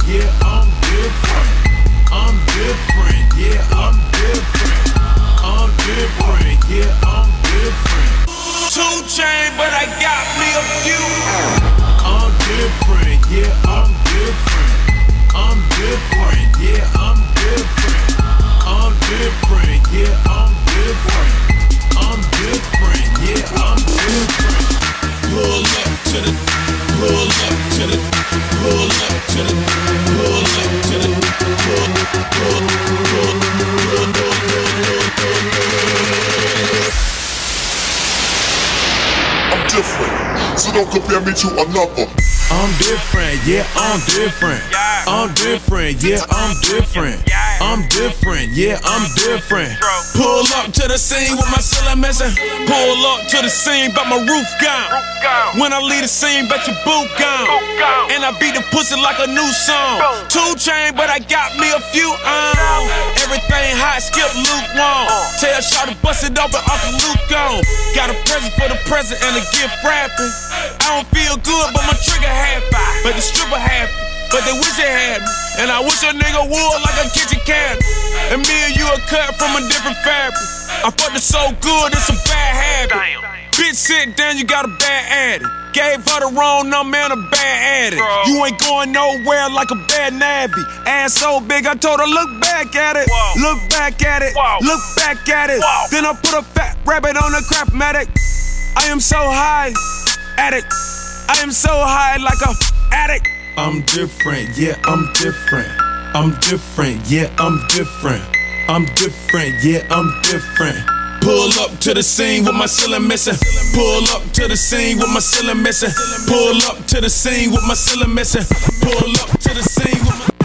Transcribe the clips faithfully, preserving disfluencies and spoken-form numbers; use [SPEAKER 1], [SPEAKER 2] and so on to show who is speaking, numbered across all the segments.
[SPEAKER 1] yeah, I'm different. I'm different, yeah, I'm different. I'm different, yeah, I'm different.
[SPEAKER 2] Two chain, but I got me a few.
[SPEAKER 1] I'm different, yeah, I'm different. I'm different, yeah, I'm different. I'm different, yeah, I'm different. I'm different, yeah, I'm different.
[SPEAKER 2] Pull up to the, pull up to the, pull up to the, pull up to the, pull, pull, pull, pull,
[SPEAKER 3] I'm different, so don't compare me to another.
[SPEAKER 1] I'm different, yeah, I'm different. I'm different, yeah, I'm different. I'm different, yeah, I'm different.
[SPEAKER 2] Pull up to the scene with my ceiling missing. Pull up to the scene, but my roof gone. When I leave the scene, bet your boot gone. And I beat the pussy like a new song. Two chain, but I got me a few on. Everything hot, skip lukewarm. Tell Shawty bust it open, Uncle Luke on. Got a present for the present and a gift wrapping. I don't feel good, but my trigger happy. But the stripper happy. But they wish they had me. And I wish a nigga would like a kitchen cabinet. And me and you are cut from a different fabric. I fucked it so good, it's a bad habit. Bitch, sit down, you got a bad addict. Gave her the wrong number and a bad addict. You ain't going nowhere like a bad nabby. Ass so big, I told her, look back at it. Whoa.
[SPEAKER 1] Look back at it.
[SPEAKER 2] Whoa.
[SPEAKER 1] Look back at it.
[SPEAKER 2] Whoa.
[SPEAKER 1] Then I put a fat rabbit on the Craftmatic. I am so high, addict. I am so high like a addict. I'm different, yeah, I'm different. I'm different, yeah, I'm different. I'm different, yeah, I'm different.
[SPEAKER 2] Pull up to the scene with my ceiling missing. Pull up to the scene with my ceiling missing. Pull up to the scene with my ceiling missing. Pull up to the scene with my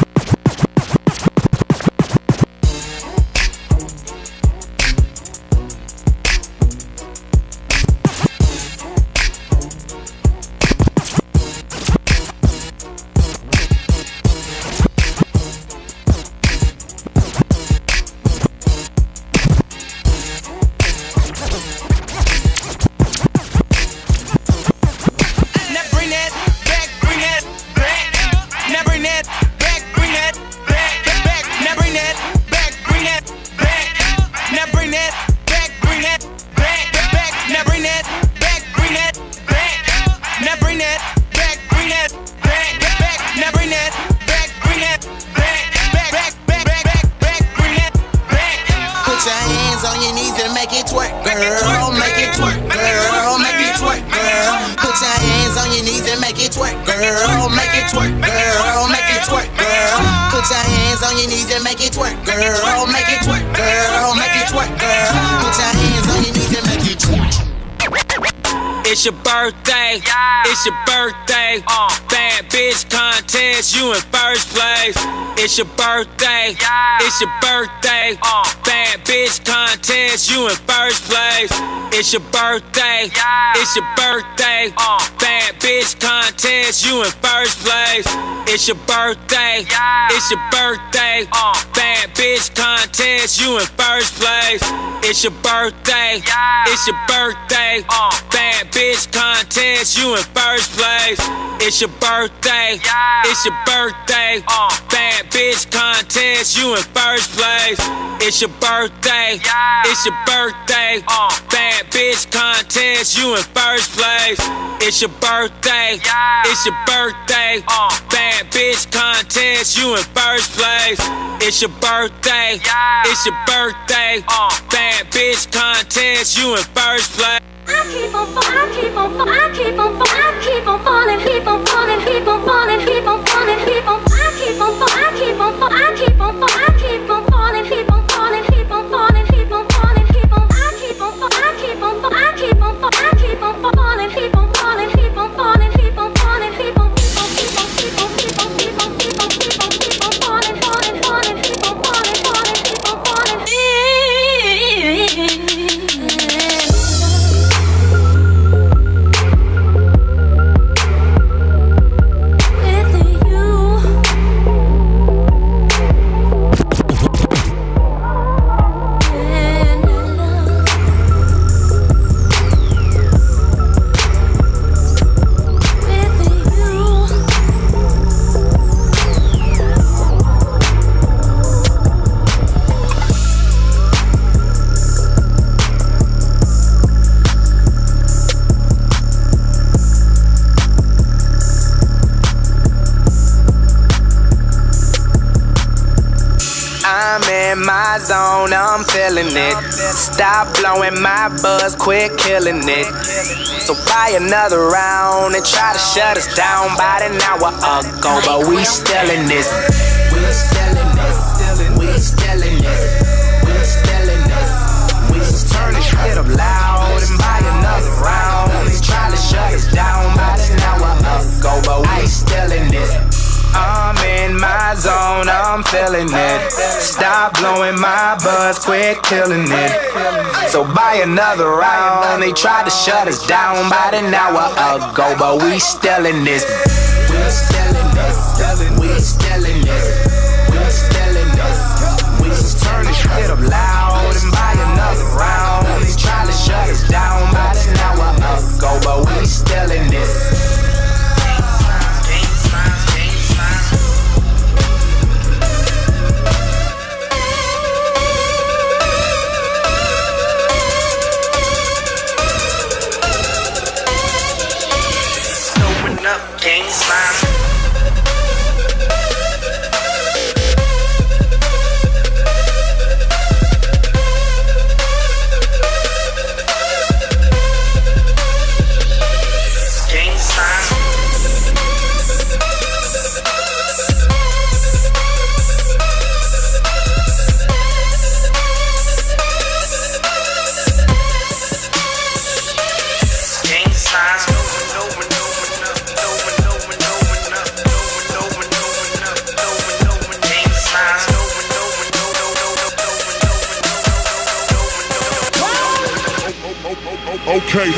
[SPEAKER 2] It's your birthday, yeah. It's your birthday, uh. Bad bitch contest, you in first place. It's your birthday, yeah. It's your birthday, uh. Bad bitch contest, you in first place. It's your birthday, yeah. It's your birthday, uh. Bad bitch contest, you in first place. It's your birthday, yeah. It's your birthday, uh. Bad bitch contest, you in first place. It's your birthday, yeah. It's your birthday, uh. Bad bitch contest, you in first place. It's your birthday, yeah. It's your birthday, uh. Bad bitch contest, you in first place. It's your birthday, yeah. It's your birthday, uh. Bad bitch contest, you in first place. It's your birthday, yeah. It's your birthday, uh. Bad bitch contest, you in first place. It's your birthday, yeah. It's your birthday, uh. Bad bitch contest, you in first place.
[SPEAKER 4] I keep on falling, I keep on falling, I keep on falling, I keep on falling, keep on falling, keep on falling, keep on falling, keep on I keep on falling, I keep on falling, I keep on falling, I keep on falling, keep on falling, keep on falling, keep on falling, keep on I keep on falling, I keep on falling, I keep on falling, I keep on falling, keep on falling, keep on falling, keep on falling, keep on keep on keep on keep on keep on keep on keep on keep on keep on falling, falling, falling, keep on falling, falling, keep on falling. With
[SPEAKER 5] my zone, I'm feeling it. Stop blowing my buzz, quit killing it. So buy another round and try to shut us down about an hour ago, but we still in this. We still in this. We still in this. We still in this. We just turn this shit up loud and buy another round. They try to shut us down about an hour ago, but we still in this. I'm in my zone, I'm feeling it. Stop blowing my buzz, quit killing it. So buy another round. They tried to shut us down about an hour ago, but we still in this. We still in this. We still in this. We still in this. We just turn this shit up loud and buy another round. They tried to shut us down about an hour ago, but we still in this. Gang slime. Gang slime. Gang slime.
[SPEAKER 3] Okay.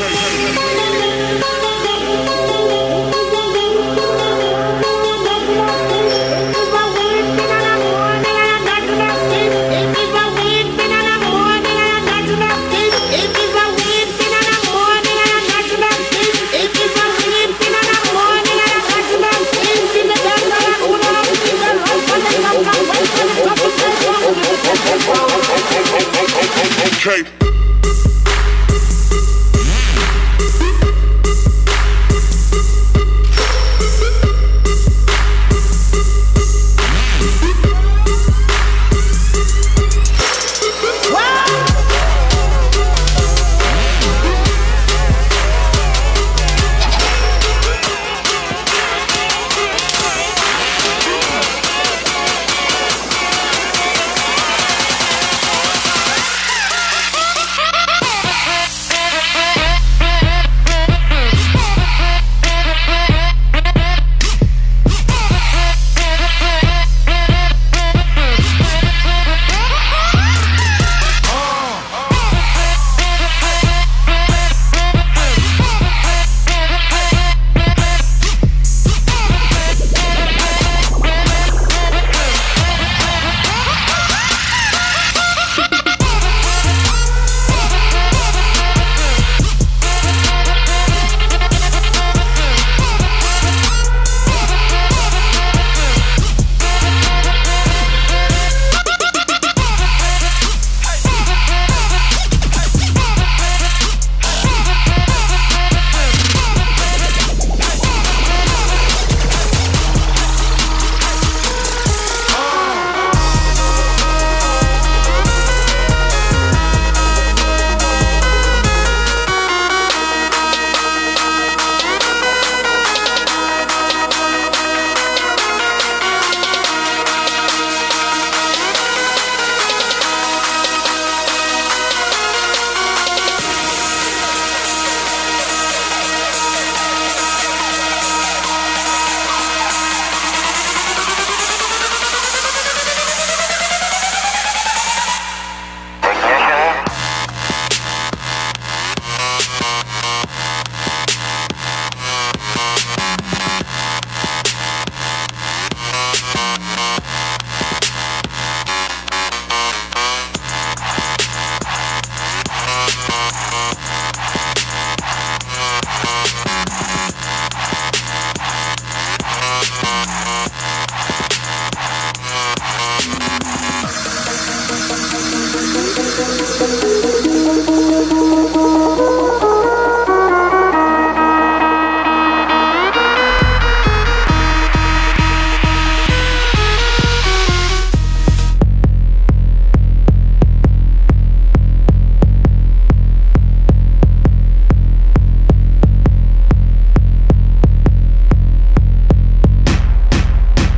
[SPEAKER 3] Okay.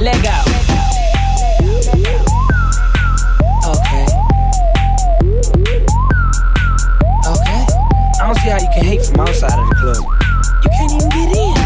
[SPEAKER 5] Leg out. Okay. Okay. I don't see how you can hate from outside of the club. You can't even get in.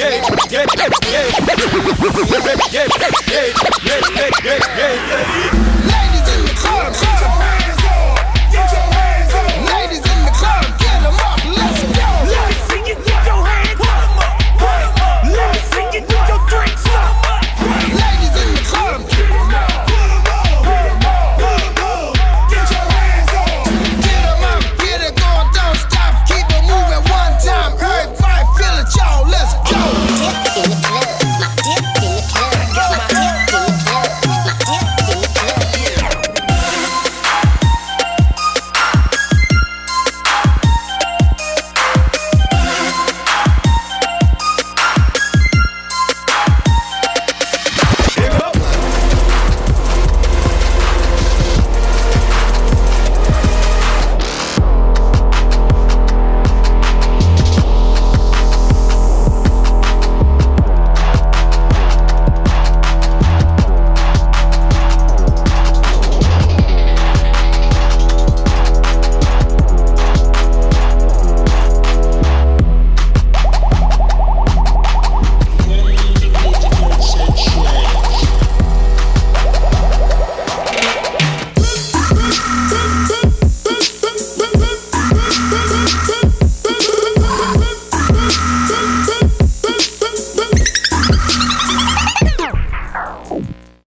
[SPEAKER 1] Yeah, yeah, yeah, yeah, yeah, yeah, yeah, yeah, yeah.